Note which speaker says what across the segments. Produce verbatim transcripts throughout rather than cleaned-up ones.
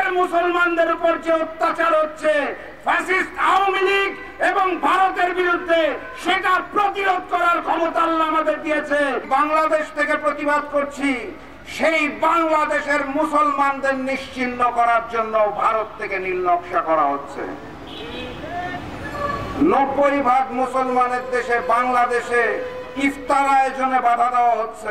Speaker 1: দেশের মুসলমানদের উপর যে অত্যাচার হচ্ছে ফ্যাসিস্ট আওয়ামী লীগ এবং ভারতের বিরুদ্ধে, সেটা প্রতিরোধ করার ক্ষমতা আল্লাহ আমাদের দিয়েছে। বাংলাদেশ থেকে প্রতিবাদ করছি, সেই বাংলাদেশের মুসলমানদের নিশ্চিহ্ন করার জন্য ভারত থেকে নীল নকশা করা হচ্ছে। নব্বই ভাগ মুসলমানের দেশে বাংলাদেশে ইফতার আয়োজনে বাধা দেওয়া হচ্ছে।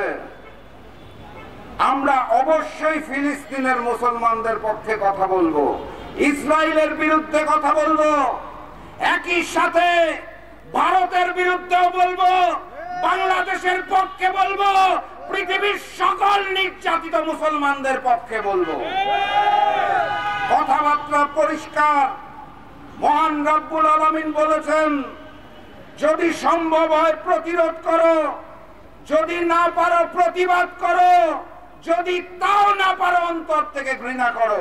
Speaker 1: আমরা অবশ্যই ফিলিস্তিনের মুসলমানদের পক্ষে কথা বলবো, ইসরায়েলের বিরুদ্ধে কথা বলবো, একই সাথে ভারতের বিরুদ্ধেও বলবো, বাংলাদেশের পক্ষে বলবো, পৃথিবীর সকল নির্যাতিত মুসলমানদের পক্ষে বলবো। কথাবার্তা পরিষ্কার। মহান রব্বুল আলামিন বলেছেন, যদি সম্ভব হয় প্রতিরোধ করো, যদি না পারো প্রতিবাদ করো, যদি তাও না পারো অন্তর থেকে ঘৃণা করো।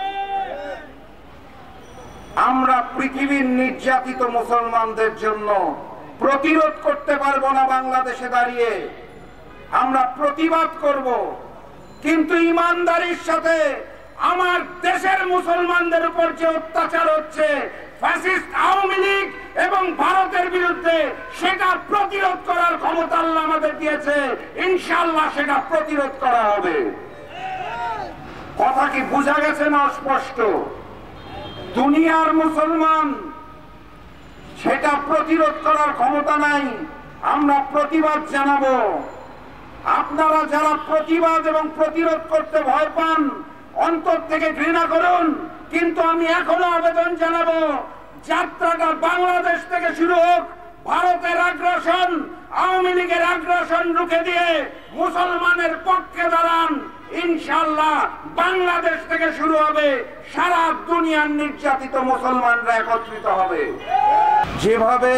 Speaker 1: আমরা পৃথিবীর নির্যাতিত মুসলমানদের জন্য প্রতিরোধ করতে পারবো না বাংলাদেশে দাঁড়িয়ে, আমরা প্রতিবাদ করব, কিন্তু ইমানদারির সাথে আমার দেশের মুসলমানদের উপর যে অত্যাচার হচ্ছে ফ্যাসিস্ট আওয়ামী লীগ এবং ভারতের বিরুদ্ধে, সেটা প্রতিরোধ করার ক্ষমতা আল্লাহ আমাদের দিয়েছে। ইনশাআল্লাহ সেটা প্রতিরোধ করা হবে। কথা কি বোঝা গেছে না স্পষ্ট? দুনিয়ার মুসলমান সেটা প্রতিরোধ করার ক্ষমতা নাই, আমরা প্রতিবাদ জানাবো। আপনারা যারা প্রতিবাদ এবং প্রতিরোধ করতে ভয় পান, অন্তর থেকে ঘৃণা করুন, কিন্তু আমি এখনো আবেদন জানাবো, যাত্রাটা বাংলাদেশ থেকে শুরু হোক। ভারতের আগ্রাসন, আওয়ামী লীগের আগ্রাসন রুখে দিয়ে মুসলমানের পক্ষে দাঁড়ান। ইনশাআল্লাহ বাংলাদেশ থেকে শুরু হবে, সারা দুনিয়ার নির্যাতিত মুসলমানরা একত্রিত হবে। যেভাবে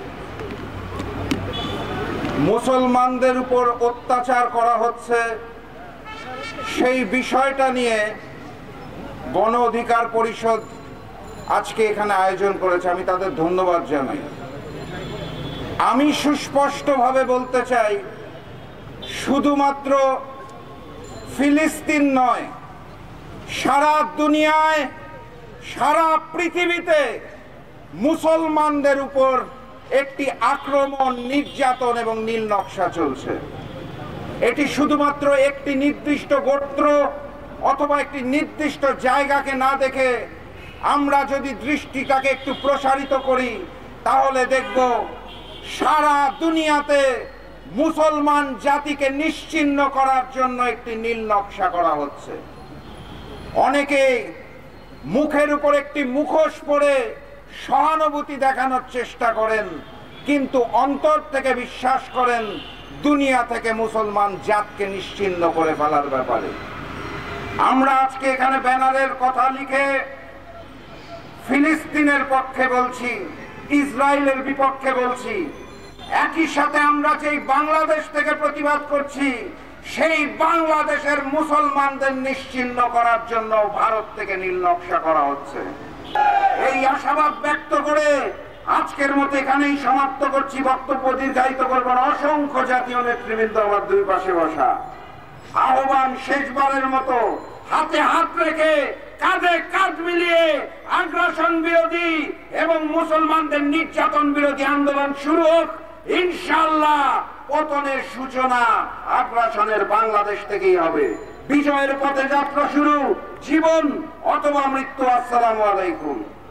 Speaker 1: মুসলমানদের উপর অত্যাচার করা হচ্ছে, সেই বিষয়টা নিয়ে গণ অধিকার পরিষদ আজকে এখানে আয়োজন করেছে, আমি তাদের ধন্যবাদ জানাই। আমি সুস্পষ্টভাবে বলতে চাই, শুধুমাত্র ফিলিস্তিন নয়, সারা দুনিয়ায়, সারা পৃথিবীতে মুসলমানদের উপর একটি আক্রমণ, নির্যাতন এবং নীল নকশা চলছে। এটি শুধুমাত্র একটি নির্দিষ্ট গোত্র অথবা একটি নির্দিষ্ট জায়গাকে না দেখে আমরা যদি দৃষ্টিটাকে একটু প্রসারিত করি, তাহলে দেখব সারা দুনিয়াতে মুসলমান জাতিকে নিশ্চিহ্ন করার জন্য একটি নীল নকশা করা হচ্ছে। অনেকে মুখের উপর একটি মুখোশ পরে সহানুভূতি দেখানোর চেষ্টা করেন, কিন্তু অন্তর থেকে বিশ্বাস করেন দুনিয়া থেকে মুসলমান জাতকে নিশ্চিহ্ন করে ফেলার ব্যাপারে। আমরা আজকে এখানে ব্যানারের কথা লিখে ফিলিস্তিনের পক্ষে বলছি, ইসরায়েলের বিপক্ষে বলছি। একই সাথে আমরা যেই বাংলাদেশ থেকে প্রতিবাদ করছি, সেই বাংলাদেশের মুসলমানদের নিশ্চিহ্ন করার জন্য ভারত থেকে নীল নকশা করা হচ্ছে। এই আশাবাদ ব্যক্ত করে আজকের মতো এখানেই সমাপ্ত করছি। বক্তব্য দীর্ঘায়িত করব না। অসংখ্য জাতীয় নেতৃবৃন্দ আমার দুই পাশে বসা, আহ্বান শেষবারের মতো হাতে হাত রেখে কাঁধে কাঁধ মিলিয়ে আগ্রাসন বিরোধী এবং মুসলমানদের নির্যাতন বিরোধী আন্দোলন শুরু হোক। ইনশাআল্লাহ পতনের সূচনা আগ্রাসনের বাংলাদেশ থেকেই হবে। বিজয়ের পথে যাত্রা শুরু, জীবন অথবা মৃত্যু। আসসালামু আলাইকুম।